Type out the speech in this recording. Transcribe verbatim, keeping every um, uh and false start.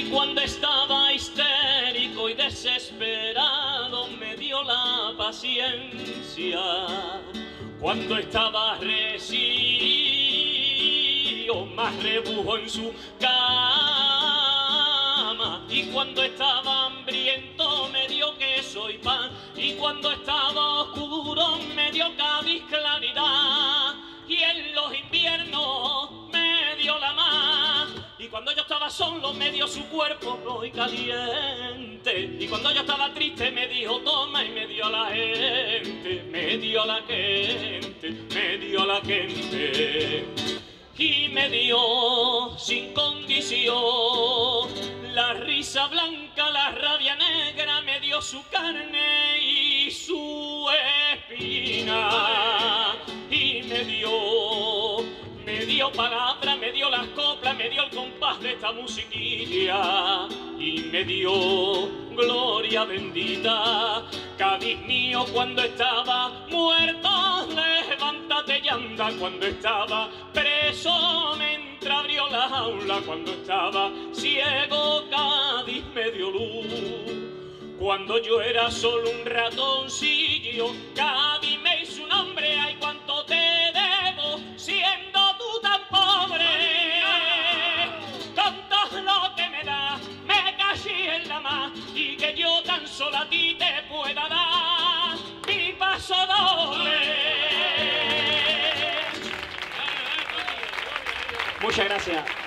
cuando estaba histérico y desesperado me dio la paciencia. Cuando estaba resío más rebujo en su cama. Y cuando estaba hambriento me dio queso y pan. Y cuando estaba oscuro me dio Cádiz claridad. Y en los inviernos me dio la mar. Y cuando yo estaba solo me dio su cuerpo muy caliente. Y cuando yo estaba triste me dijo toma y me dio a la gente. Me dio a la gente, me dio a la gente. Y me dio sin condición la risa blanca, la rabia negra. Me dio su carne y su espina. Y me dio, me dio palabra, me dio las coplas, me dio el compás de esta musiquilla. Y me dio gloria bendita. Cádiz mío, cuando estaba muerto, levántate y anda. Cuando estaba preso me entreabrió la jaula. Cuando estaba ciego, Cádiz me dio luz. Cuando yo era solo un ratoncillo, Cádiz me hizo un hombre. Ay, cuánto te debo, siendo tú tan pobre. Con todo lo que me das, me caché en la mar. Y que yo tan solo a ti te pueda dar mi paso doble. Muchas gracias.